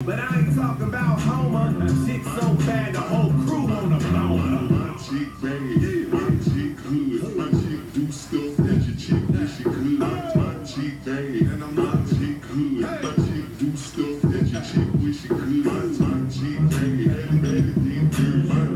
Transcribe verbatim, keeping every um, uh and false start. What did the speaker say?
But I ain't talking about Homer. Shit so bad the whole crew on the phone. My chick bang, my chick good. My chick do stuff that your chick wish she could. My chick bang, and I'm not chick good. My chick do stuff that your chick wish she could. My chick bang, and it deep, my